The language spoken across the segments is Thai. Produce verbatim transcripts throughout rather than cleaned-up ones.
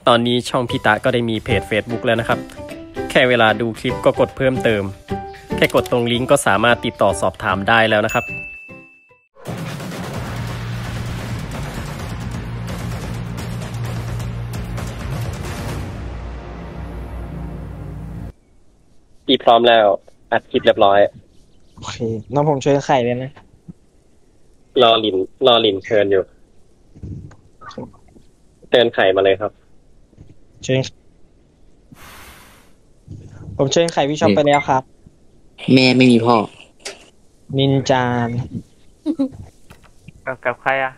ตอนนี้ช่องพี่ตะก็ได้มีเพจ Facebook แล้วนะครับแค่เวลาดูคลิปก็กดเพิ่มเติมแค่กดตรงลิงก์ก็สามารถติดต่อสอบถามได้แล้วนะครับพี่พร้อมแล้วอัดคลิปเรียบร้อยโอเคน้องผมช่วยไข่เลยนะรอลินรอลินเชิญอยู่เชิญไข่มาเลยครับเชิญผมเชิญไข่พี่ชอบไปแล้วครับแม่ไม่มีพ่อนินจานกับกับใครอ่ะ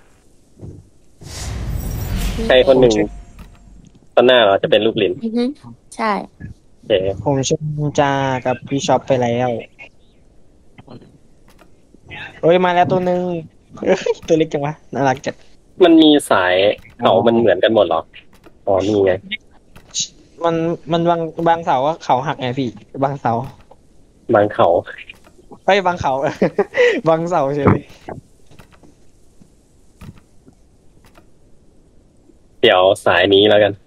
ใครคนหนึ่งตอนหน้าเราจะเป็นลูกลินใช่โอเคผมเชิญนินจากับพี่ชอบไปแล้วเฮ้ยมาแล้วตัวหนึ่งตัวเล็กจังวะน่ารักจัดมันมีสายเขามันเหมือนกันหมดหรออ๋อนี่ไงมันมันบางบางเสาก็เขาหักไงพี่บางเสาบางเขาเฮ้ยบางเขาบางเสาใช่ไหมเดี๋ยวสายนี้แล้วกัน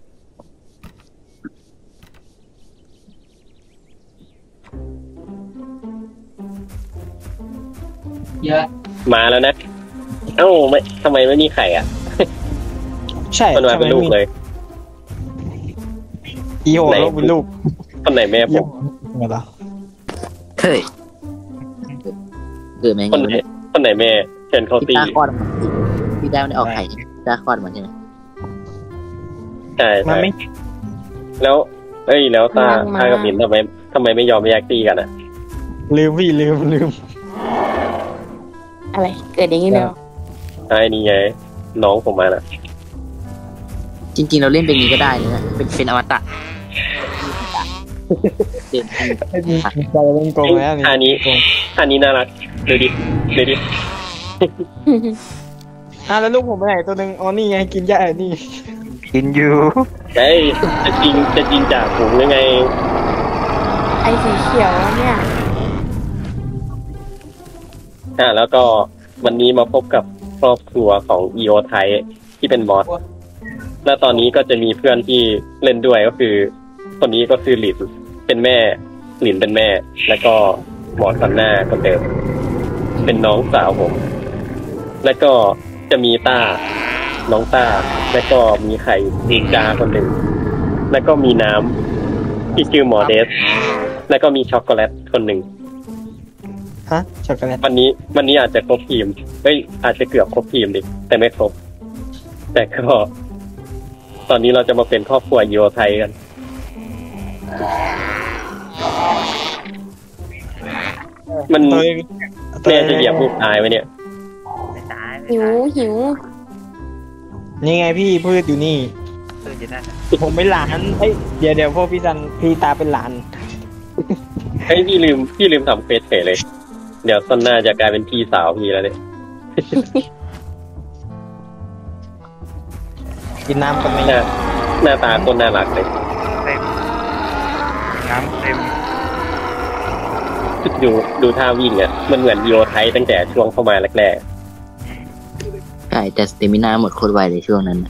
เยอะมาแล้วนะเอ้าไม่ทำไมไม่มีไข่อ่ะใช่มันมาเป็นลูกเลยอีโหลูกเป็นลูกคนไหนแม่ผมมาแล้วเฮ้ยเกิดไหมคนไหนคนไหนแม่เชิญเขาตีพี่ตาคลอดมันพี่ได้มันออกไข่ตาคลอดมันใช่ไหมใช่ใช่แล้วเอ้ยแล้วตาตากับมินทำไมทำไมไม่ยอมแยกตีกันอ่ะลืมพี่ลืมลืมอะไรเกิดอย่างนี้เนาะไอ้นี่ไงน้องผมมาน่ะจริงๆเราเล่นเป็นนี้ก็ได้นะเป็นเป็นอมตะเด่นใจเล่นโกงแล้วอันนี้อันนี้น่ารักดูดิดูดิอ่ะแล้วลูกผมไปไหนตัวหนึ่งอ๋อนี่ไงกินหญ้านี่กินอยู่เฮ้ยจะจริงจะจริงจากผมยังไงไอ้สีเขียวเนี่ยอ่าแล้วก็วันนี้มาพบกับครอบครัวของ อี โอ ไทยที่เป็นบอสและตอนนี้ก็จะมีเพื่อนที่เล่นด้วยก็คือคนนี้ก็คือหลินเป็นแม่หลินเป็นแม่แล้วก็บอสคนหน้าคนเดิมเป็นน้องสาวผมแล้วก็จะมีต้าน้องต้าแล้วก็มีไข่ดิงจาคนหนึ่งแล้วก็มีน้ำที่ชื่อหมอเดสแล้วก็มีช็อกโกแลตคนหนึ่งฮะช็อกโกแลตวันนี้วันนี้อาจจะครบทีมเฮ้ยอาจจะเกือบครบทีมดิแต่ไม่ครบแต่ก็ตอนนี้เราจะมาเป็นครอบครัวยูโรไทยกันมันแม่จะเหยียบลูกตายไหมเนี่ยหิวหิวนี่ไงพี่พืชอยู่นี่ผมเป็นหลานเฮ้ยเดี๋ยวเดี๋ยวพวกพี่ซันพี่ตาเป็นหลานเฮ้ยพี่ลืมพี่ลืมทำเฟซเฉยเลยเดี๋ยวตอนหน้าจะกลายเป็นพี่สาวพี่แล้วเนี่ยกินน้ำกันไหมหน้าตาคนน่ารักเลยเต็มน้ำเต็มดูดูท่าวิ่งอ่ะมันเหมือนยูโรไทยตั้งแต่ช่วงเข้ามาแรกๆใช่แต่สเตมินาหมดโคตรไวเลยช่วงนั้น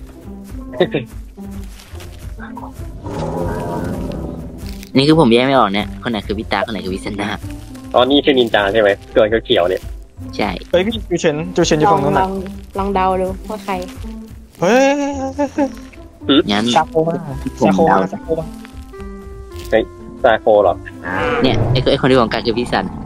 นี่คือผมแยกไม่ออกเนี่ยคนไหนคือวิตาคนไหนคือวิเซนนาอ๋อนี่คือนินจาใช่ไหมตัวเขียวเนี่ยใช่เฮ้ยพี่จูเชนจูเชนอยู่ฝั่งนู้นนะลองเดาดูว่าใครเฮ้ยงั้นซาโคมาซาโคมาซาโคมาเฮ้ยซาโคหรอเนี่ยไอ้ไอ้คนที่ของการคือพี่ซัน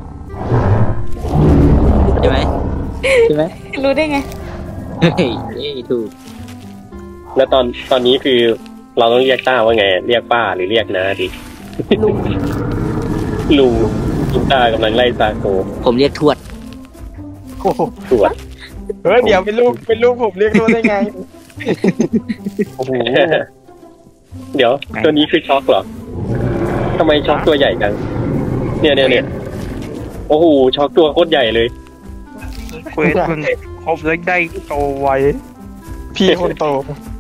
ใช่ไหมใช่ไหมรู้ได้ไงเฮ้ยถูกแล้วตอนตอนนี้คือเราต้องเรียกต้าว่าไงเรียกป้าหรือเรียกน้าดิลุงลุงลุงต้ากำลังไล่ซาโคผมเรียกทวดทวดเฮ้ยเดี๋ยวเป็นลูกเป็นลูกผมเรียกทวดได้ไงโอ้โหเดี๋ยวตัวนี้คือช็อกเหรอทำไมช็อกตัวใหญ่จังเนี่ยเนี่ยเนี่ยโอ้โหช็อกตัวโคตรใหญ่เลยเควสมันครบแล้วได้โตไวพี่คนโต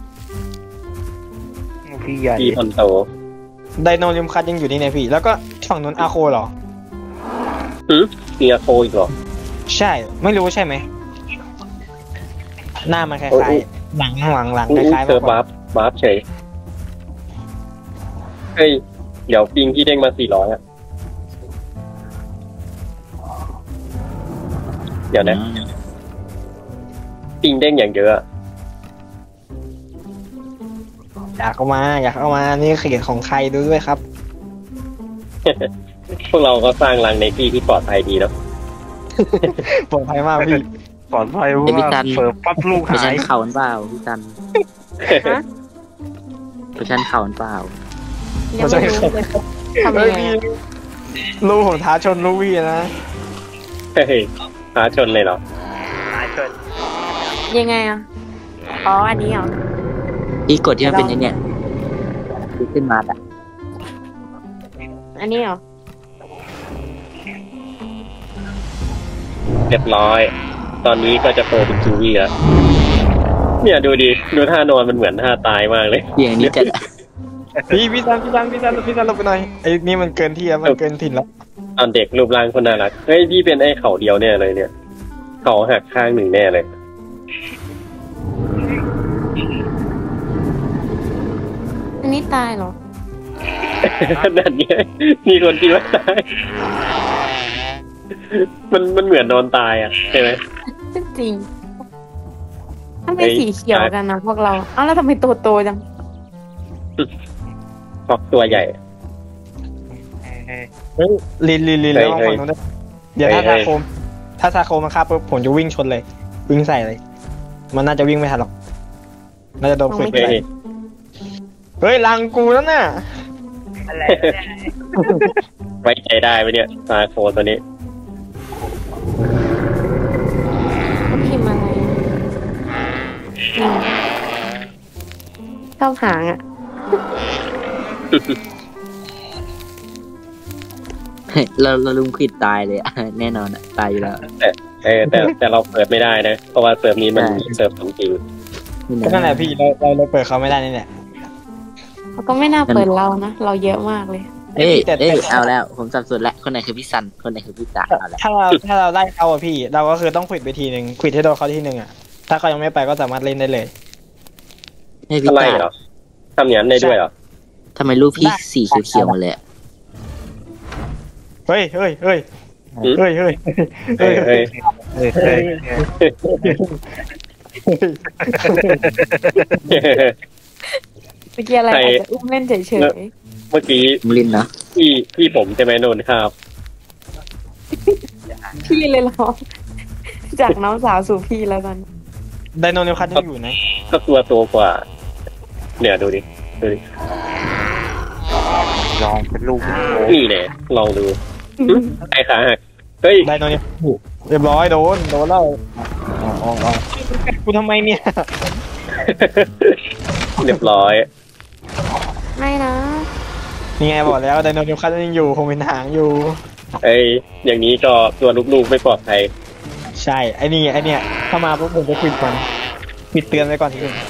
พี่ใหญ่พี่คนโตไดโนลิมคัสยังอยู่นี่ไงพี่แล้วก็ฝั่งนู้นอาโคเหรอหือมีอาโคอีกเหรอใช่ไม่รู้ใช่ไหมหน้ามันคล้ายๆหลังหลังหลังคล้ายๆเธอบัฟบัฟเฉยเฮ้ยเดี๋ยวปิงที่เด้งมาสี่ร้อยอ่ะเดี๋ยวนะปิงเด้งอย่างเยอะอะอยากเข้ามาอยากเข้ามานี่เขตของใครดูด้วยครับพวกเราก็สร้างรังในที่ที่ปลอดภัยดีเนาะปลอดภัยมากพี่ปลอดภัยว่าเปิดปั๊บลูกไปชัหาน ยเข่ามันเปล่าพี่จันฮะไปชันเข่ามันเปล่ายังไม่รู้เลยทำเฮ้ยัยงไงพี่อะลูกผมท้าชนลูกพี่นะเฮ้ยหาชนเลยเหรอยังไงอ่ะอ๋ออันนี้เหรอพี่กดที่มันเป็นไอ้เนี่ยขึ้นมาอ่ะอันนี้เหรอเรียบร้อย ตอนนี้ก็จะโตเป็นจูวี่แล้วเนี่ยดูดิดูท่านอนมันเหมือนท่าตายมากเลยอย่างนี้จะพี่พี่ซันพี่ซันพี่ซันพี่ซันลงไปหน่อยไอ้นี่มันเกินที่แล้วมันเกินถิ่นแล้วตอนเด็กรูปร่างคนน่ารักเฮ้ยพี่เป็นไอ้เข่าเดียวแน่เลยเนี่ยเข่าหักข้างหนึ่งแน่เลยอันนี้ตายเหรอนั่นไงมีคนคิดว่าตาย มันมันเหมือนนอนตายอ่ะใช่ไหมจริงทำไมเฮ้ยสีเขียวกันนะพวกเราเอ้าแล้วทำไมโตโตๆจังพอกตัวใหญ่เฮ้ยลินลินลินเฮ้แล้ยวมาเฮ้ฝั่ยงนู้นด้วยเดี๋ยวถ้าเฮ้ซาย โคม ถ้าซาโคมมันฆ่าปุ๊บผมจะวิ่งชนเลย วิ่งใส่เลย มันน่าจะวิ่งไม่ทันหรอกน่าจะโดนควิดเฮ้ยเฮ้ยลังกูแล้วน่ะไว้ใจได้ไหมเนี่ยซาโคตัวนี้ก็พิมพ์อะไรอืมชอบหางอ่ะเราเราลุมควิดตายเลยอะแน่นอนอะตายอยู่แล้วเออแต่แต่เราเปิดไม่ได้นะ เพราะว่าเซิร์ฟนี้มันมีเซิร์ฟของจริงก็นั่นแหละพี่เราเราเราเปิดเขาไม่ได้นี่แหละเขาก็ไม่น่าเปิดเรานะเราเยอะมากเลยเอ้ยแต่แต่เอ้ยเอาแล้วผมสับสนแล้วคนไหนคือพี่ซันคนไหนคือพี่ตาเอาแล้วถ้าเราถ้าเราไล่เขาอะพี่ เราก็คือต้องควิดไปทีหนึ่งควิดให้โดนเขาทีหนึ่งอะถ้าเขายังไม่ไปก็สามารถเล่นได้เลยให้พี่อะไรตาเหรอทำอย่างนั้นได้ด้วยเหรอทำไมรูปพี่สีเขียวๆหมาเลยอะเฮ้ยเฮ้ยเฮ้ยหืมเฮ้ยเฮ้ยเฮ้ยเฮ้ยเฮ้ยเฮ้ยเมื่อกี้อะไรใครอาจจะอุ้มเล่นเฉยเมื่อกี้ผมลินเนาะพี่พี่ผมใช่ไหมโดนครับๆพี่เลยเหรอ จากน้องสาวสู่พี่แล้วกันไดโนนิวคัทยังอยู่นะก็ตัวโตกว่า เนี่ยดูดิดูดิลองเป็นลูกโตนี่แน่ลองดูหึไอ้ขาหักเฮ้ยไดโนนิวอยู่เรียบร้อยโดนโดนแล้วอ๋ออ๋ออ๋อกูทำไมเนี่ยเรียบร้อยไม่นะนี่ไงบอกแล้วไดโนนิวคัทยังอยู่คงเป็นหางอยู่เอ้ยอย่างนี้ก็ตัวลูกๆไม่ปลอดภัยใช่ไอ้นี่ไอ้เนี่ยถ้ามาปุ๊บผมจะปิดมันปิดเตือนไว้ก่อนทีนึง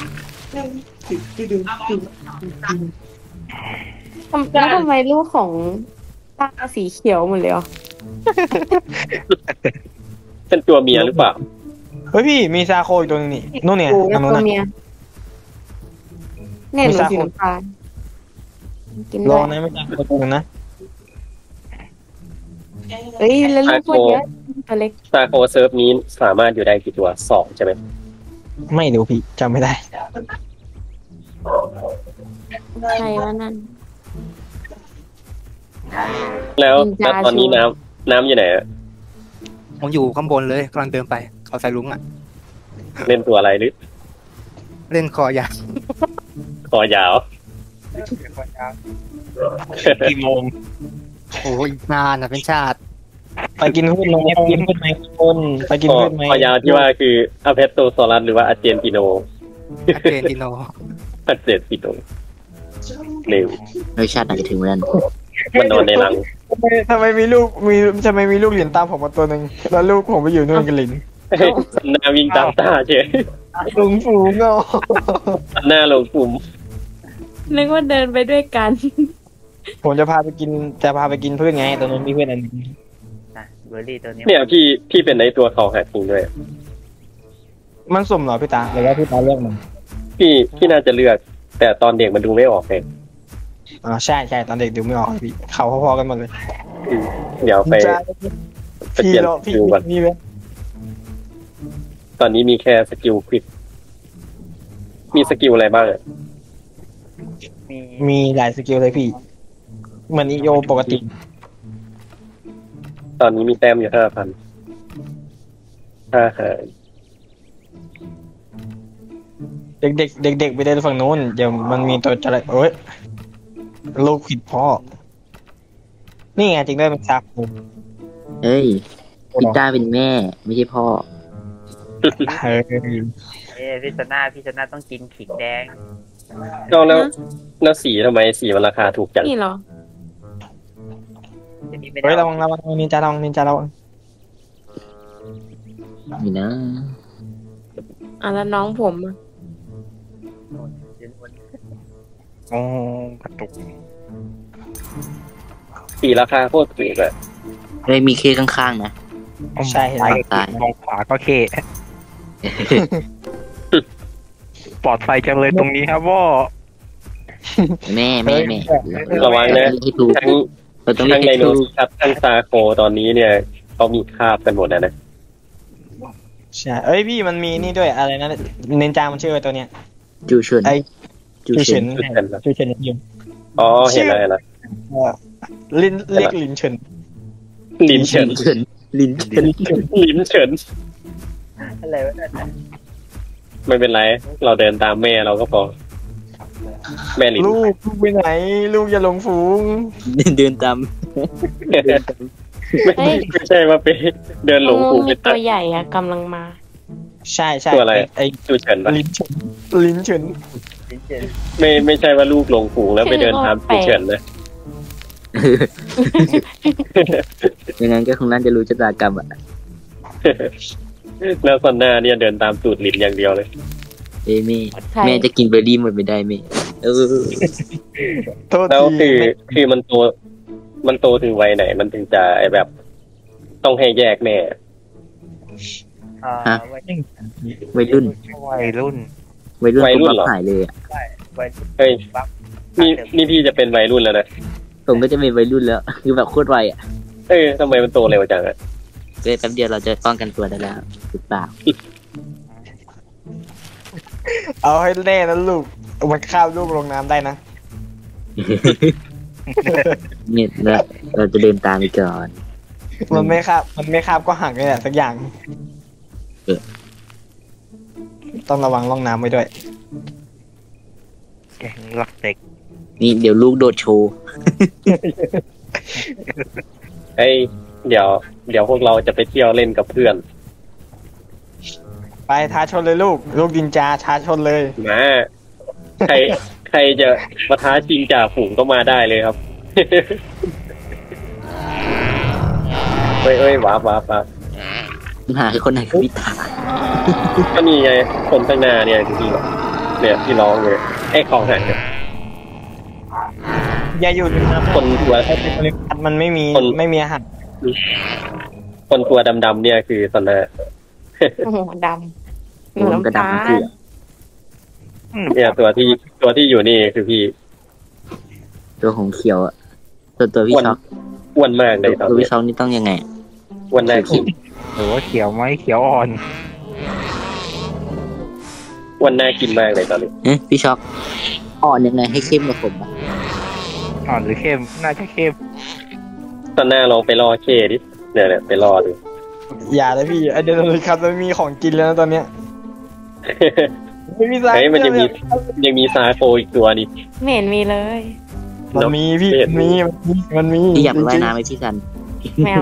ทำแล้วทำไมลูกของตาสีเขียวหมดเลยอ่ะเป็นตัวเมียหรือเปล่าเฮ้ยพี่มีซาโคอีกตัวนึงนี่นู่นเนี่ยโอ้ทางนู้นตัวน่ะเมียเนี่ยหมีนูซาสีโคน้ำตาลกินรด้อวยนะไม่จ้าตัวนึงนะเอ้ยแล้วลูกคนเยอะตัวเล็กซาโคเซิร์ฟนี้สามารถอยู่ได้กี่ตัวสองใช่ไหมไม่รู้พี่จำไม่ได้ใครวะนั่นแล้วนินจาแล้วตอนนี้ชัวร์น้ำน้ำอยู่ไหนอะผมอยู่ข้างบนเลยกำลังเดินไปเขาใส่ลุงอ่ะเล่นตัวอะไรหรือเล่นคอยาวคอยาวกี่โมงโอ้ยนานนะเป็นชาติไปกินพืชไหมไปกินพืชไหมคนไปกินคอพืชไหมคอยาวที่ว่าคืออะเพสโตซอรัสหรือว่าอาเจนติโนอาเจนติโนอาเจนติโนเร็วรสชาติอาจจะถึงเหมือนกันมันนอนในรังทำไมทำไมมีลูกมีทำไมมีลูกเหรียญตามผมมาตัวหนึ่งแล้วลูกผมไปอยู่นู่นกับหลินเฮ้ยหน้าวิ่งตามตาเฉยลุงฝูงเนาะหน้าลงปุ่มนึกว่าเดินไปด้วยกันผมจะพาไปกินจะพาไปกินพืชไงตอนนั้นมีพืชอันหนึงเบอร์รี่ตัวนี้เนี่ยพี่พี่เป็นในตัวเขาหักจริงด้วยมันสุ่มเหรอพี่ตาหรือว่าพี่ตาเลือกมันพี่พี่น่าจะเลือก แต่ตอนเด็กมันดูไม่ออกเลยอ๋อใช่ใช่ตอนเด็กดูไม่ออกพี่เขาพอๆกันหมดเลยอืมเดี๋ยวไปจะไปพี่เปลี่ยนเราสพี่กิลก่อนมีไหมตอนนี้มีแค่สกิลควิกมีสกิลอะไรบ้างอะมีมีหลายสกิลเลยพี่เหมือนอีโอปกติตอนนี้มีแต้มอยู่ห้าพันห้าหายเด็กๆเด็กๆไปเดินฝั่งนู้นเดี๋ยวมันมีตัวอะไรเอ้ยลูกผิดพ่อ นี่ไงจริงด้วยเป็นซาคูเฮ้ยพี่ต้าเป็นแม่ ไม่ใช่พ่อเฮ้ยเอ้ยพี่ชนะพี่ชนะต้องกินขิงแดงก็แล้วแล้วสีทำไมสีมันราคาถูกจังนี่เหรอเดี๋ยวนี้ไม่เฮ้ได้ยระวังระวังนินจาระวังนินจาระวังนี่นะอ่ะแล้วน้องผมอะโอ้กระตุกสีราคาโคตรถูกอะเฮ้ยมีเคข้างๆนะใช่เห็นซ้ายไหมก็เคมองขวาก็เคปลอดภัยจังเลยตรงนี้ครับว่าแม่แม่แม่ระวังนะให้ถูกทั้งเราต้องทั้งเรีไดยกโนให้ถูกครับทั้งซาโคตอนนี้เนี่ยเขามีคาบกันหมดแล้วนะใช่เอ้ยพี่มันมีนี่ด้วยอะไรนะนินจามันชื่ออะไรตัวเนี้ยจูเฉินไอ้จูชื่อเฉิเฉินนชื่อเฉินยิมอ๋อเห็นแล้วเห็นแล้วลินเรียกลินเฉินลินเฉินเฉินลินเฉินลินเฉินอะไรวะเนี่ยไม่เป็นไร เราเดินตามแม่เราก็พอ แม่ลินลูกลูกไปไหน ลูกอย่าหลงฝูงเดินตามไม่ไม่ใช่ว่าไปเดินหลงงูผูกมีไปตัตัวดใหญ่อะกำลังมาใช่ใช่ตัวอะไรไอ้จูเฉินปะลินเฉินลินเฉินไม่ไม่ใช่ว่าลูกหลงฝูงแล้วไปเดินตามจูเฉินนะยังไงก็คงน่าจะรู้ชะตากรรมอ่ะแล้วตอนหน้าเนี่ยเดินตามตูดลินอย่างเดียวเลยเอ้ยแม่ใช่แม่จะกินเบอร์รี่หมดไม่ได้แม่เออโทษแล้วทีคือไม่คือมันโตมันโตถึงวัยไหน มันถึงจะไอแบบ ต้องให้แยกแม่อ่าวัยวัยรุ่นวัยรุ่นวัยรุ่นวัยรุ่ผมนเหรอบัฟหายเลยอ่ะวัยเฮ้ยบัฟนี่นี่พี่จะเป็นวัยรุ่นแล้วนะผมก็จะเป็นวัยรุ่นแล้ว คือแบบโคตรไวอ่ะเอ้ยทำไมมันโตเร็วจังอะเกิดแป๊บเดียวเราจะป้องกันตัวได้แล้วหรือเปล่าเอาให้แน่นะลูกมันข้าวลูกลงน้ำได้นะเนี่ยเราเราจะเดินตามไปก่อนมันไม่คาบมันไม่คาบก็หักนี่แหละสักอย่างเออต้องระวังร่องน้ำไว้ด้วยแกงหลักเด็กนี่เดี๋ยวลูกโดดโชว์เอ้ยเดี๋ยว เดี๋ยวพวกเราจะไปเที่ยวเล่นกับเพื่อนไปท้าชนเลยลูก ลูกดินจาท้าชนเลยมาใครใครจะมาท้าชิงจ่าฝูงก็มาได้เลยครับ เฮ้ยเฮ้ยว้าบว้าบว้าบหาคือคนไหนคือพิธาก็นี่ไงคนข้างหน้าเนี่ยที่พี่เนี่ยที่ร้องเลยไอ้ของหายเนี่ยอย่าอยู่ริมน้ำคนตัวไอ้เป็นริมน้ำมันไม่มีคนไม่มีอาหารคนตัวดำๆเนี่ยคือสนาโอ้โหดำหนูผมกระน้ำตาดำเกลือเนี่ยตัวที่ตัวที่อยู่นี่คือพี่ตัวของเขียวอ่ะตัวตัวพี่อ้วนช็อกอ้วนมากเลยตอนตัวนี้พี่ช็อกนี่ต้องยังไงอ้วนหน้าขิงหรือว่าเขียวไหมเขียวอ่อนอ้วนหน้ากินมากเลยตอนนี้เอ๊ะพี่ช็อกอ่อนยังไงให้เข้มกว่าผมอ่ะอ่อนหรือเข้มน่าจะเข้มตอนหน้าลองไปรอเคดิเนี่ยเนี่ยไปรอดูอย่าเลยพี่ไอเดนเลยครับมันมีของกินแล้วนะตอนเนี้ยไม่มีสารเฮ้ยมันยังมียังมีซาโคอีกตัวนี่ไม่เห็นมีเลยมันมีพี่เห็มัน นมีมันมีมันมีพี่อยากไปว่ายจริงๆน้ำไหมพี่ซันแมว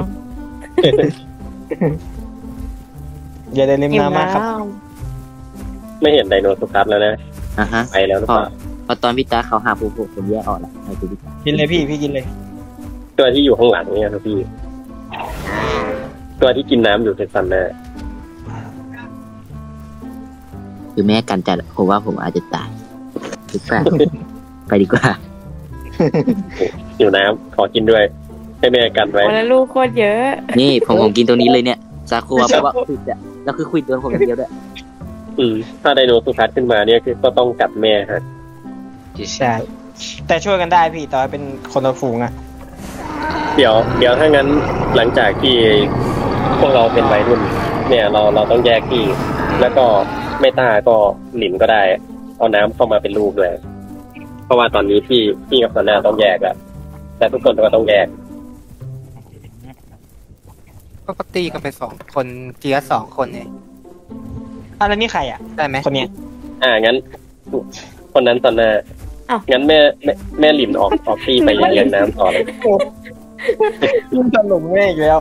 อย่าเดินริมหิวน้ำมากครับน้ไม่เห็นไดโนสุคัสแล้วนะอ่ะฮะไปแล้วหรือพอเปล่าพอตอนพี่ตาเขาหาผมผมผมแยกออกละไอ้ตัวพี่ตากินเลยพี่พี่กินเลยตัวที่อยู่ข้างหลังเนี่ยครับพี่ ตัวที่กินน้ำอยู่เป็นซันน่าคือแม่กันจัดอะผมว่าผมอาจจะตายหรือเปล่า ไปดีกว่าอยู่น้ำขอกินด้วย ให้แม่กันำไว้วันละลูกโคตรเยอะนี่ผมผมกินตัวนี้เลยเนี่ยซาโควะเพราะว่าควิดอะแล้วคือควิดโดนผมอย่างเดียวด้วยอืมถ้าไดโนสุคัสขึ้นมาเนี่ยคือก็ต้องกัดแม่ฮะใช่แต่ช่วยกันได้พี่ต่อให้เป็นคนละฝูงอะเดี๋ยวเดี๋ยวถ้างั้นหลังจากที่พวกเราเป็นวัยรุ่น เนี่ยเราเราต้องแยกที่ แล้วก็ไม่ต้าก็หลินก็ได้ เอาน้ำเข้ามาเป็นลูกด้วยเพราะว่าตอนนี้พี่พี่กับตอนหน้าต้องแยกอะแต่ทุกคนก็ต้องแยกก็ปกติกันไปสองคนเจียสองคนเองอ่ะแล้วนี่ใครอะได้ไหมคนเนี้ยอ่างั้น คนนั้นตอนหน้าอ้าวงั้นแม่แม่แม่หลินออกออกที่ไปเลี้ยงน้ำต่อเลยยิ่งตลกแม่อีกแล้ว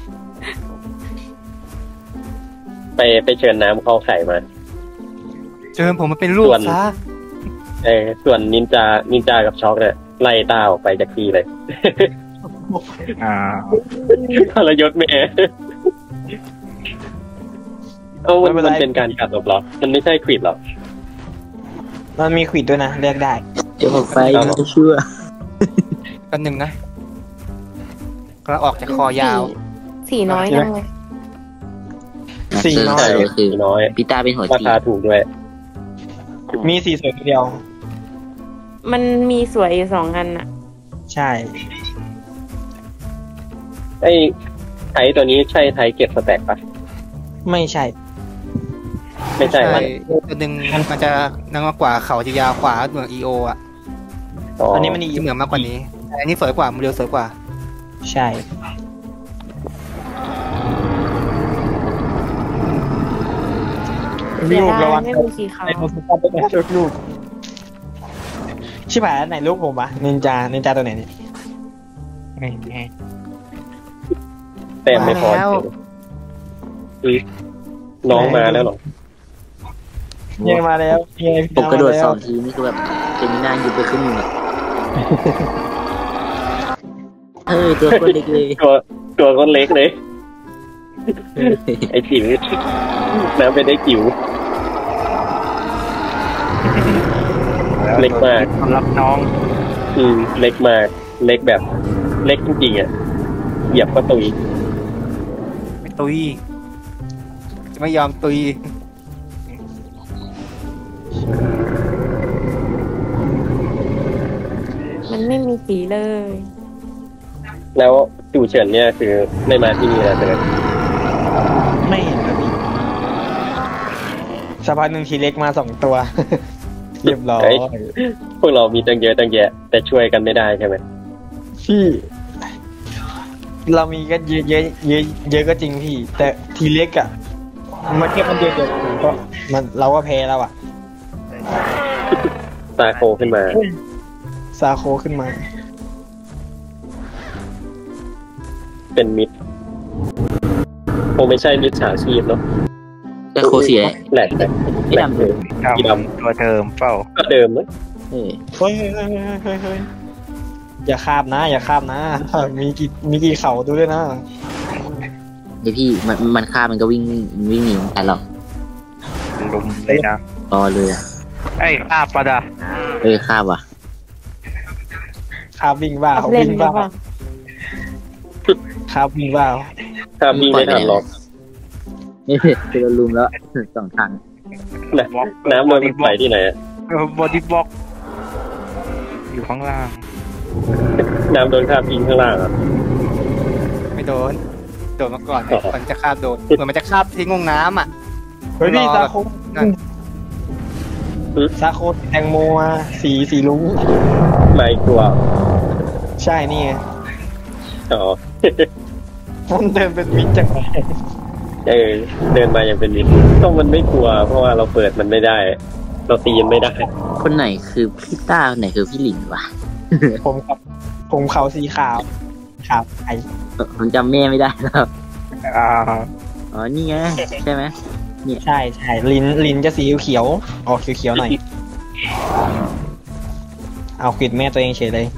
ไปไปเชิญน้ำเข้าไข่มาเชิญผมมาเป็นลูกส่วนซะเออส่วนนินจานินจากับช็อกเนี่ยไล่ต้าออกไปจากที่เลยอ่าทรยศแม่เอ้ามันมันเป็นการกัดหรอหรอมันไม่ใช่ควิดหรอมันมีขวิดด้วยนะเลือกได้เดี๋ยวออกไปไม่เชื่อกันหนึ่งนะก็ออกจากคอยาวสีน้อยจังเลยสี่น้อยใช่ก็คือน้อยพี่ตาเป็นหัวราจีคาถูกด้วยมีสีสวยตัวเดียวมันมีสวยอยู่สองอันอะใช่ไอ้ไทยตัวนี้ใช่ไทยเก็บสแต็กปะไม่ใช่ไม่ใช่ใช่มันตัวหนึ่งมันจะนั่งมากกว่าเขาจะยาวกว่าเหมือนอีโออ่ะอ๋ออันนี้มันอีจะเหมือนมากกว่านี้แต่อันนี้สวยกว่าโมเดลสวยกว่าใช่ลูกระวังไม่มีสีขาวไอ้โมสุก้าเป็นลูกลูกชิบหายแล้วไหนลูกผมวะนินจานินจาตัวไหนเนี่ยไม่แน่แต้มไม่พอมาแล้วอืมน้องมาแล้วเหรอยังมาแล้วยังไงผมกระโดดมาแล้วสองทีนี่คือแบบเจมิน่าหยุดไปครึ่งหนึงอะเฮ้ยตัวคนเล็กเลยตัวตัวก็เล็กเลย ไอ้จิ๋วน้ำเป็นได้จิ๋ว เล็กมากสำหรับน้องอืมเล็กมาก เล็กแบบ เล็กจริงๆอ่ะเหยียบก็ตุยไม่ตุยจะไม่ยอมตุยมันไม่มีสีเลยแล้วจู่เฉินเนี่ยคือไม่มาที่นี่แล้วเลยไม่เห็นนะพี่สักพักหนึ่งทีเล็กมาสองตัว เรียบร้อยพวกเรามีตั้งเยอะตั้งแยะ แต่ช่วยกันไม่ได้ใช่ไหมพี่ เรามีก็เยอะเยอะเยอะเยอะก็จริงพี่ แต่ทีเล็กอะมันแค่มันเดียวเดียวก็มันเราก็แพ้แล้วอะซาโคขึ้นมาซาโคขึ้นมาเป็นมิดคงไม่ใช่มิดฉาชีพเนาะแต่โคเสียแหลกแหลกไอ้ดำเลยสีดตัวเดิมเปล่าำก็เดิมเลยเฮ้ยเฮ้ยเฮ้ยเฮ้ยเฮ้ยเฮ้ยอย่าข้ามนะ อย่าข้ามนะ มีกี่มีกี่เขาดูด้วยนะเดี๋ยวพี่มันมันฆ่ามันก็วิ่งวิ่งหนีเหมือนกันหรอกลุมเลยนะรอเลยอะไอ้ข้าปะดะเออฆ่าว่ะข้ามวิ่งบ้าเล่นวิ่งหรือบ้าเปล่าข้ามวิ่งบ้าถ้าวิ่งไม่ทันหรอกนี่คือเราลุมแล้วสองทางนะน้ำมันไหลที่ไหนอะบอดี้บล็อกอยู่ข้างล่างน้ำโดนข้ามทิ้งข้างล่างอ่ะไม่โดน โดนมาก่อนอ๋อมันจะคาบโดน เหมือนมันจะคาบทิ้งลงน้ำอ่ะเฮ้ยพี่รอซาโคนั่นซาโคแตงโมมาสีสีลุงไม่กลัวใช่นี่ไงอ๋อมันเดินเป็นมิตรจากไหนเออเดินมาอย่างเป็นมิตรก็มันไม่กลัว เพราะว่าเราเปิดมันไม่ได้ เราตีมันไม่ได้คนไหนคือพี่ต้าคนไหนคือพี่หลินวะผมกับผมเขาสีขาวขาวไอผมจำแม่ไม่ได้แล้วอ่าอ๋อนี่ไงใช่ไหมใช่ใช่ลิ้นลิ้นจะสีเขียวๆออกเขียวๆหน่อย เอาขิดแม่ตัวเองเฉยเลย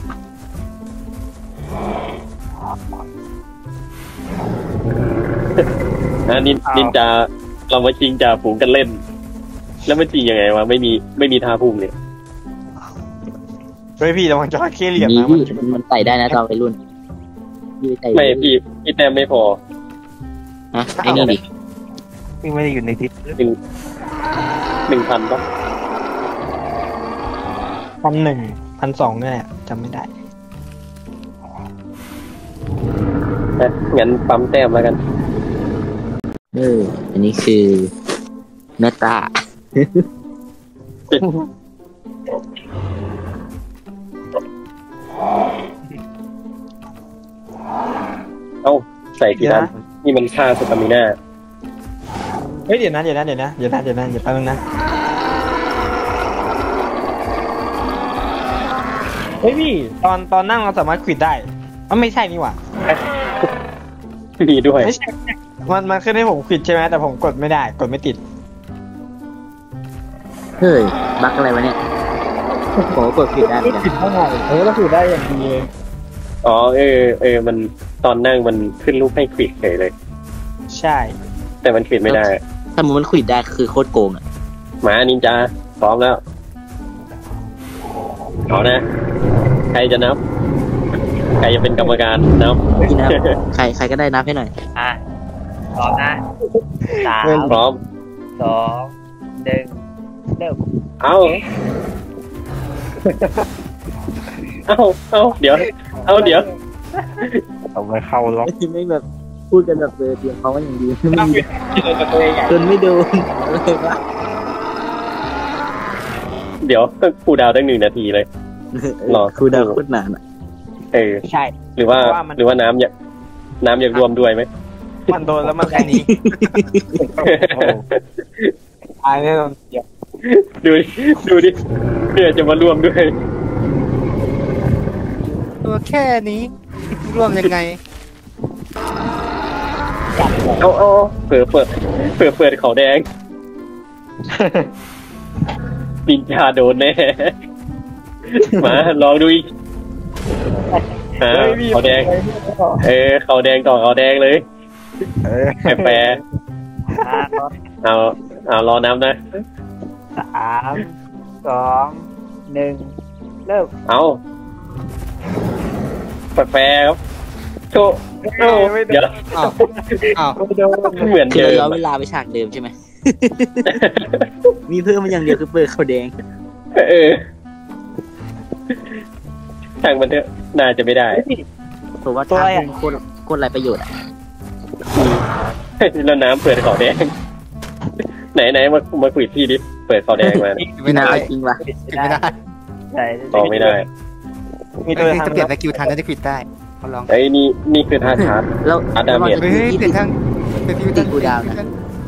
นะนินนินจาเรามาจริงจ่าฝูงกันเล่น แล้วมันจริงยังไงวะไม่มีไม่มีท่าพุ่งเนี่ยเฮ้ยพี่ระวังจระเข้เหลี่ยมนี่นะมันพี่มันไต่ได้นะตอนวัยรุ่นพี่ไต่ไม่พี่พี่แต้มไม่พอฮะไอ้นี่ดิที่ไม่ได้อยู่ในทิศหนึ่งหนึ่งพันปะพันหนึ่งพันสองนี่แหละจำไม่ได้นะงั้นปั๊มแต้มแล้วกันเอออันนี้คือแม่ตาเอ้าใส่กี่นัดนี่มันค่าสตามิน่าเฮ้ยเดี๋ยวนะเดี๋ยวนะเดี๋ยวนะเดี๋ยวนะเดี๋ยวนะเดี๋ยวแป๊บนึงนะเฮ้ยพี่ตอนตอนนั่งเราสามารถควิดได้อ๋อไม่ใช่นี่หว่ามีด้วยไม่ใช่มันมันขึ้นให้ผมควิดใช่ไหมแต่ผมกดไม่ได้กดไม่ติดเฮ้ยบั๊กอะไรวะเนี่ยผมก็กดผิดได้เหมือนกันควิดเท่าไหร่เออเราควิดได้อย่างดีเลยอ๋อเออเออมันตอนนั่งมันขึ้นรูปให้ควิดเฉยเลยใช่แต่มันควิดไม่ได้ถ้ามันขวิดได้คือโคตรโกงอ่ะหมานินจาพร้อมแล้วเอานะ ใครจะนับ ใครจะเป็นกรรมการนับพี่นับใครใครก็ได้นับให้หน่อยอ่ะพร้อมนะสามพร้อมสองหนึ่งเริ่มเอาเอาเอาเดี๋ยว เอาเดี๋ยวเอาไปเข้าล็อกไม่แบบพูดกันแบบเบอร์เตรียมเขาว่าอย่างดีไม่นั่งมีควิดกับตัวเองอ่ะจนไม่โดนอะไรวะเดี๋ยวครูดาวตั้งหนึ่งนาทีเลย หรอครูดาวโคตรนานอ่ะเออใช่หรือว่าเพราะว่ามันหรือว่าน้ำอยากน้ำอยากรวมด้วยไหมมันโดนแล้วมันแค่นี้ตายแน่นอนเดี๋ยวดูดิดูดิเนี่ยจะมาร่วมด้วยตัวแค่นี้ร่วมยังไงเอาเอาเปิดเปิดเปิดเปิดเขาแดงนินจาโดนแน่มาลองดูอีกอ่าเขาแดง เออเขาแดงต่อเขาแดงเลยแปรแปรเอาเอารอน้ำนะสามสองหนึ่งเริ่มเอาแปรแปรครับโชว์โอ้เดี๋ยวอ้าวอ้าวเหมือนคือเดิเราย้อนมเวลาไปฉากเดิมใช่ไหม มีเพิ่มมันอย่างเดียวคือเปิดเขาแดงเออทางมันเถอะน่าจะไม่ได้เพราะว่าทางโคตรโคตรไรประโยชน์อ่ะแล้วน้ำเปิดเขาแดง ไหนไหนมามาคุยที่ดิเปิดเขาแดงมาไม่ได้จริงว่ะไม่ได้ใช่ต่อไม่ได้มีเอตัวอทางจะเปลี่ยนสกิลทันจะได้ควิดได้เขาลองไอ้นี่นี่คือท่าชาร์จแล้วอาดาเมจเฮ้ยเปลี่ยนทางเปลี่ยนสกิลทันกูดาวนะ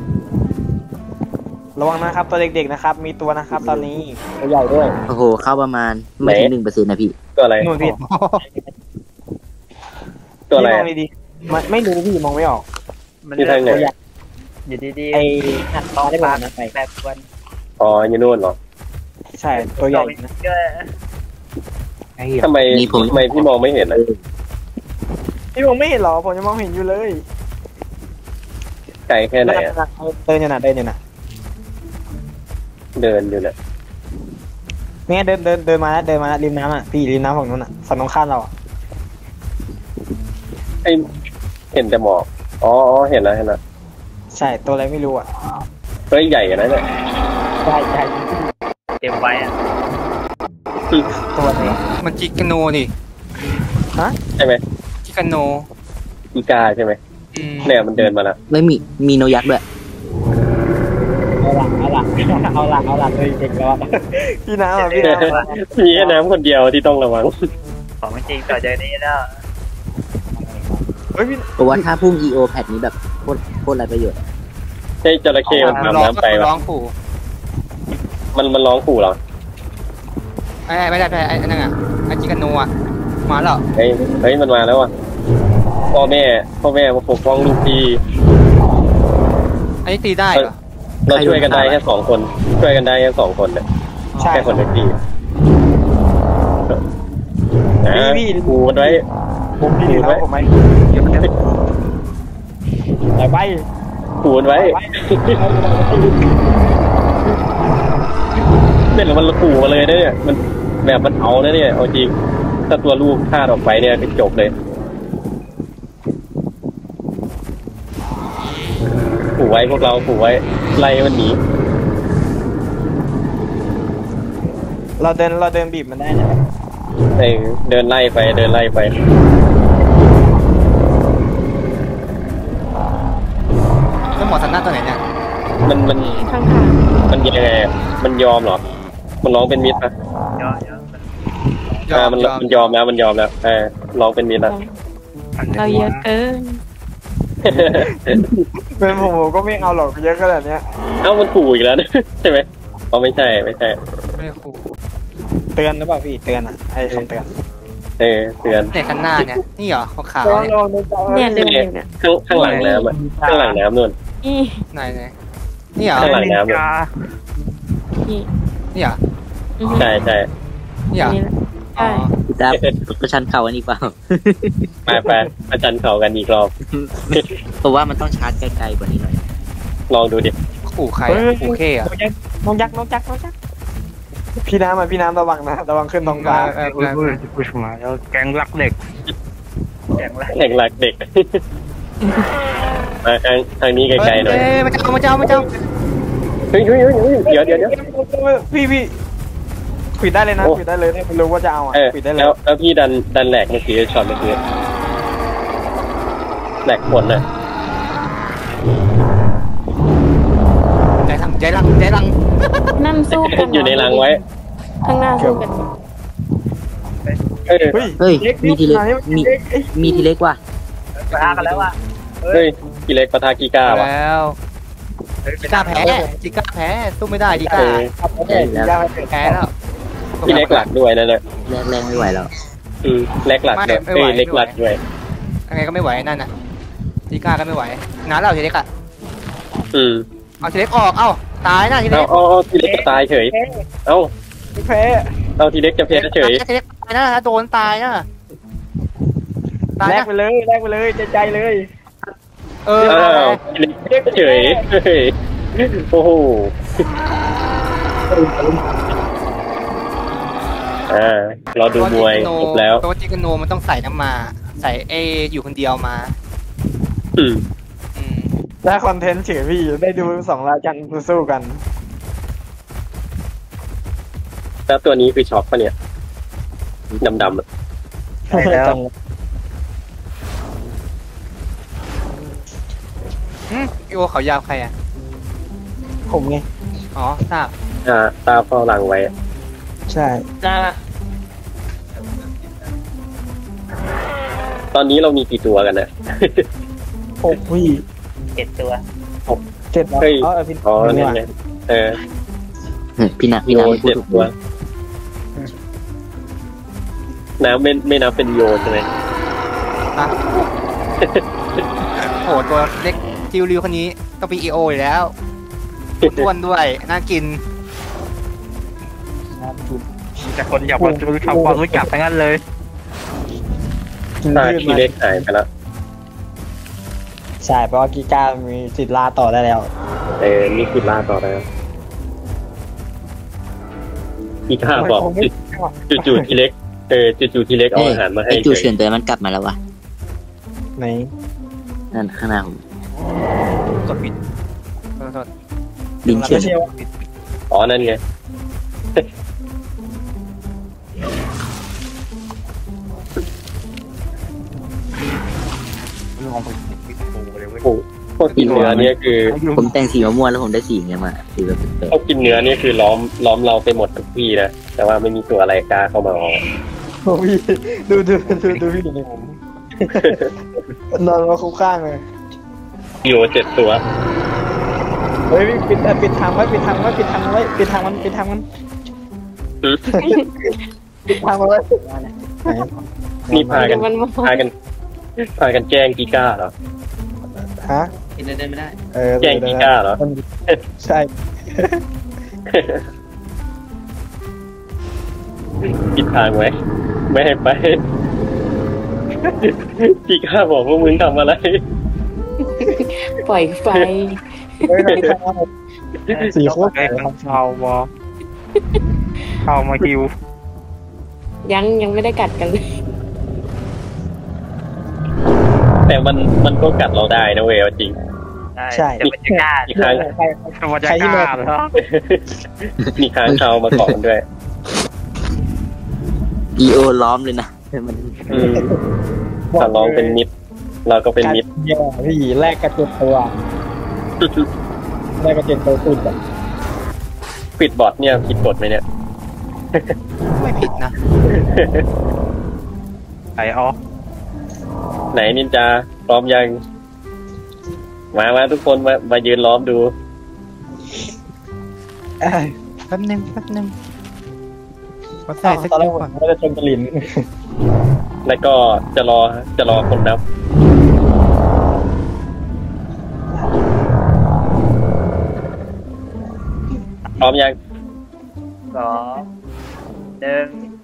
ระวังนะครับตัวเด็กๆนะครับ มีตัวนะครับตอนนี้ตัวใหญ่ด้วยโอ้โห เข้าประมาณไม่ถึงหนึ่งเปอร์เซ็นต์นะพี่ตัวอะไรนู่นพี่ตัวอะไรพี่มอะองดีๆมันไม่รู้พี่มองไม่ออกมันที่ทางไหนตัวใหญ่อยู่ดีไอ้ๆหัดต้องปาแปดวันอ๋ออยู่นู่นเหรอใช่ตัวใหญ่นะทำไมทำไมพี่มองไม่เห็นอ่ะพี่มองไม่เห็นหรอผมยังมองเห็นอยู่เลยไกลแค่ไหนอ่ะเดินอยู่นะเดินอยู่นะเดินอยู่เนี่ยเนี่ยเดินเดินเดินมาแล้วเดินมาแล้วริมน้ำอ่ะพี่ริมน้ำฝั่งนู้นอ่ะฝั่งตรงข้ามเราอ่ะไอเห็นแต่หมอกอ๋ออ๋อเห็นแล้วเห็นแล้วใช่ตัวอะไรไม่รู้อ่ะเฮ้ยใหญ่อะนะเนี่ยใช่ใช่เต็มไว้อะตัวไหนมันจิกาโนนี่ใช่ไหมจิกาโนอีกาใช่ไหมอืมเนี่ยมันเดินมาแล้วไม่มี มีโนยักษ์ด้วยเอาละเอาละเอาละเอาละตัวเด็กแล้วพี่น้ำอ่ะพี่น้ำอ่ะมีแค่น้ำคนเดียวที่ต้องระวังของจริงต่อจากนี้แล้วเฮ้ยพี่เพราะว่าถ้าพุ่ง อี โอ แพทนี้แบบโคตรโคตรไรประโยชน์อะใช่จระเข้มันมันทำร้องน้ำไปมันวะร้องขู่มันมันร้องขู่เหรอไอ้ไม่ได้ไม่ได้ไอ้นั่นอ่ะไอ้จิกาโนอ่ะมาแล้วเฮ้ยเฮ้ยมันมาแล้วอ่ะพ่อแม่พ่อแม่มาปกป้องลูกพี่ไอ้นี่ตีได้เหรอเราช่วยกันได้แค่สองคน ช่วยกันได้แค่สองคนเนี่ยใช่แค่คนหนึ่งที่นะพี่พี่ขู่มันไว้ผมพี่น้ำผมไม่เดี๋ยวมันจะไปไปขู่มันไว้เนี่ยมันขู่มาเลยนะเนี่ยมันแบบมันเอานะเนี่ยเอาจริงถ้าตัวลูกพลาดออกไปเนี่ยก็จบเลยขู่ไว้พวกเราขู่ไว้ไล่มันหนีเราเดินเราเดินบีบมันได้นะเออเดินไล่ไปเดินไล่ไปแล้วหมอสันหน้าตัวไหนเนี่ยมันมันข้างมันยังไงอะมันยอมเหรอมันร้องเป็นมิตรปะเยอะเยอะอ่ามันมันยอมแล้วมันยอมแล้วเออร้องเป็นมิตรแล้วๆเราเยอะเกินเป็นผมผมก็ไม่เอาหรอกเยอะขนาดเนี้ยเอ้ามันขู่อีกแล้วนะ ใช่ไหมอ๋อไม่ใช่ไม่ใช่ไม่ขู่เตือนหรือเปล่าพี่เตือนอ่ะไอ้คำเตือนเออเตือนเนี่ยข้างหน้าเนี่ยนี่เหรอขาวลองๆเนี่ยลองดูเนี่ยเดินอยู่เนี่ยข้างข้างหลังน้ำอ่ะข้างหลังน้ำนู่นนี่ไหนไหนนี่เหรอข้างหลังน้ำนู่นนี่นี่เหรออือฮึใช่ใช่นี่เหรอนี่แหละอ๋อใช่พี่ตาประชันเข่ากันอีกเปล่าไปไปอาจารย์เขากันอีกรอบเพราะว่ามันต้องชาร์จไกลๆกว่านี้หน่อยลองดูดิขู่ใครอะขู่เคอะน้องยักษ์น้องยักษ์น้องยักษ์พี่น้ำอ่ะพี่น้ำระวังนะระวังขึ้นท้องฟ้าเออเออเออกูชมาแล้วแกงรักเด็กแกงรักแห่งหลักเด็ก มาทางทางนี้ไกลๆหน่อยเอ้ยมาเจ้ามาเจ้ามาเจ้าเฮ้ยเฮ้ยเฮ้ยเฮ้ยเดี๋ยวเดี๋ยวเดี๋ยวพี่พี่ปิดได้เลยนะโอ้ปิดได้เลยถ้าไม่รู้ว่าจะเอาอ่ะเออปิดได้เลยแล้วแล้วพี่ดันดันแหลกเมื่อกี้ช็อตเมื่อกี้แหลกผลน่ะใจหลังใจหลังใจหลังนั่นสู้กันเหรอยู่ในรังไว้ข้างหน้าสู้กันเออเฮ้ยเฮ้ยเล็กมีทีเล็กมีเล็กเอ้ยมีทีเล็กว่ะปะทะกันแล้วอ่ะเฮ้ยกีเล็กปะทากีก้าวะแล้วจิก้าแพ้จิก้าแพ้สู้ไม่ได้จิเอก้าอครับผมเนี่ยยาวไปแพ้แล้วกีเล็กหลักด้วยนั่นแหละแรกแรงไม่ไหวแล้วอืมเล็กหลักด้วยเอ้ยเล็กหลักด้วยยังไงก็ไม่ไหวนั่นน่ะจิก้าก็ไม่ไหวน้าเราทีเล็กอะอืมเอาทีเล็กออกเอ้าตายนะทีเอาเล็กเอาเอาทีเล็กจะตายเฉย เอ้าแพ้เอาทีเล็กจะแพ้เฉยทีเล็กตายนะโดนตายนะตายแลกนะไปเลยแลกไปเลยใจใจเลยเอออ้าวทีเล็กเฉยเฮ้ยโอ้โหอ่าเราดูมวยจบแล้วตัวจิกโนมันต้องใส่น้ำมา ใส่เออยู่คนเดียวมาอืมอืมได้คอนเทนต์เฉยพี่ได้ดูสองราชันสู้กันแล้วตัวนี้คือช็อปปะเนี่ยดำๆอะใช่แล้วอืมอีโอเขายาวใครอ่ะผมไงอ๋อทราบอ่าตาเฝ้าหลังไว้ใช่ตอนนี้เรามีกี่ตัวกันนะหกพี่เจ็ดตัวเจ็ดแล้วเฮ้ยเออพี่อ๋อนี่นี่ว่ะไงเออพี่นักพี่โยนักพูดเจ็ดถูกตัวน้ำไม่ไม่นับเป็นโยใช่ไหมอ่ะโหตัวเล็กจิวริวคนนี้ต้องเป็นอีโออยู่แล้วอ้วนด้วยน่ากินแต่คนอยากมาดูทำความรู้จักทั้งนั้นเลยกินตาพืชทีมาเล็กหายไปแล้วใช่เพราะว่ากีก้ามีสิทธิ์ล่าต่อได้แล้วเออนี่คือล่าต่อแล้วอีกห้าบอกจู่ๆทีเล็กเออจู่ๆทีเล็กเอาเอ้ยอาหารมาให้ไอจูเฉเฉิยนตัวนั้นมันกลับมาแล้ววะไหนนั่นข้างหน้าผมกดปิดโทษโทษลิงเฉิไม่นใช่ว่าอ๋อนั่นไงมองไปปิดปูเลยเว้ยโอ้พวกกินเนื้อเนี่ยคือผมแต่งสีมะม่วงแล้วผมได้สีอย่างเงี้ยมาสีแบบแปลกพวกกินเนื้อเนี่ยคือล้อมล้อมเราไปหมดทุกที่นะแต่ว่าไม่มีตัวอะไรกล้าเข้ามาออกโอ้พี่ดูดูดูดูพี่นี่ผมนอนมาคุ้มข้างเลยโยเจ็ดตัวเฮ้ยปิดเอ่อปิดทางไว้ปิดทางไว้ปิดทางไว้ปิดทางมันปิดทางมันอืมปิดทางมันไว้ไหนนี่พากันมันมองพากันพากันแจ้งกีก้าเหรอฮะกินได้ไม่ได้เออแจ้งกีก้าเหรอใช่ปิดทางไว้ ไม่ให้ไปกีก้าบอกว่ามึงทำอะไรปล่อยไฟเฮ้ยปิดทางมันสี่โคตรไอ้ข้างเชาวอเข้ามาฮิวยังยังไม่ได้กัดกันเลยแต่มันมันก็กัดเราได้นะเว้ยเอาจริงใช่จะเป็นจะกล้าอีกครั้งใครจะมาจะกล้าเหรอมีค้างคาวมาเกาะมันด้วยอีโอล้อมเลยนะมันอืมถ้าลองเป็นมิดเราก็เป็นมิดเยอะพี่แลกกระจุดตัวแลกกระจุดตัวสุดแบบปิดบอทเนี่ยผิดกฎไหมเนี่ยไม่ผิดนะไอออกไหนนินจาพร้อมยัง มามาทุกคนมามายืนล้อมดูแป๊บนึงแป๊บนึงขอตใส่สอนแรกิกลผมก่อนก็จะชนกระลินแล้วก็จะรอจะรอคนนับ พร้อมยังสองหนึ่ง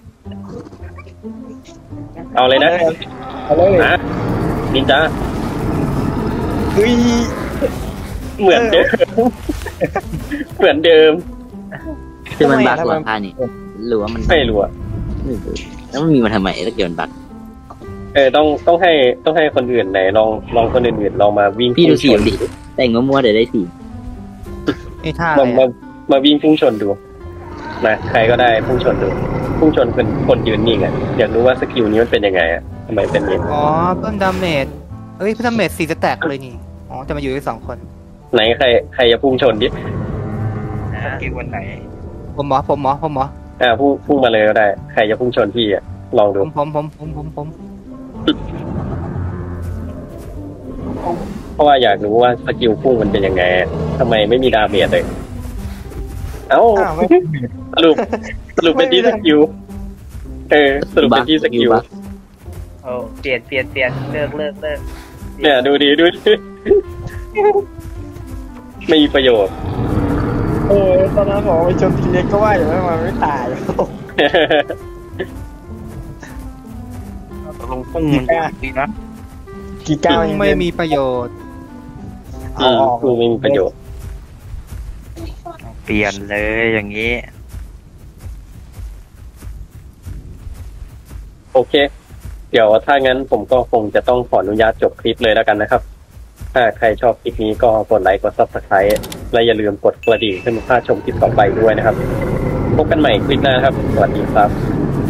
เอาเลยนะเอาเลยนะนินจาเฮ้ยเหมือนเดิม เหมือนเดิมคือมันบักหรอผ้านี่หรือว่ามันไม่รู้อะไม่รู้แล้วมันมีมาทำไมถ้าเกิดมันบักเออต้องต้องให้ต้องให้คนอื่นไหนลองลองคนอื่นๆลองมาวิ่งพี่ดูสีพุ่งชนดิแต่งมั่วๆเดี๋ยวได้สีนี่ท่าอะไรมามาอะมาวิ่งพุ่งชนดูมาใครก็ได้พุ่งชนดูพุ่งชนเป็นคนยืนนิ่งอ่ะอยากรู้ว่าสกิลนี้มันเป็นยังไงอ่ะทำไมเป็นอย่างนี้อ๋อเพิ่มดาเมจเอ้ยเพิ่มดาเมจสี่สแต็กเลยนี่อ๋อจะมาอยู่ที่สองคนไหนใครใครจะพุ่งชนดิสกิลวันไหนผมหมอผมหมอผมหมออ่าพุ่งพุ่งมาเลยก็ได้ ใครจะพุ่งชนพี่อ่ะลองผดูมผมผมผมผมผมเพราะว่าอยากรู้ว่าสกิลพุ่งมันเป็นยังไงทำไมไม่มีดาเมจเลย เอ้าอ้าวไม่สรุปสรุปเป็นที่สกิลเออสรุปเป็นที่สกิลบักโอ้เปลี่ยนเปลี่ยนเปลี่ยนเลิกเลิกเลิกเนี่ยดูดีดูดิไม่มีประโยชน์เออตอนนั้นบอกไปชนทีเล็กก็ว่าอยู่ว่ามันไม่ตายตกลงพุ่งมันดีนะกี่ก้าวพุ่งไม่มีประโยชน์อืมพุ่งไม่มีประโยชน์เปลี่ยนเลยอย่างนี้โอเค เดี๋ยวถ้างั้นผมก็คงจะต้องขออนุญาตจบคลิปเลยแล้วกันนะครับ ถ้าใครชอบคลิปนี้ก็กดไลค์กด ซับสไครบ์ และอย่าลืมกดกระดิ่งเพื่อไม่พลาดชมคลิปต่อไปด้วยนะครับ พบกันใหม่คลิปหน้าครับ สวัสดีครับ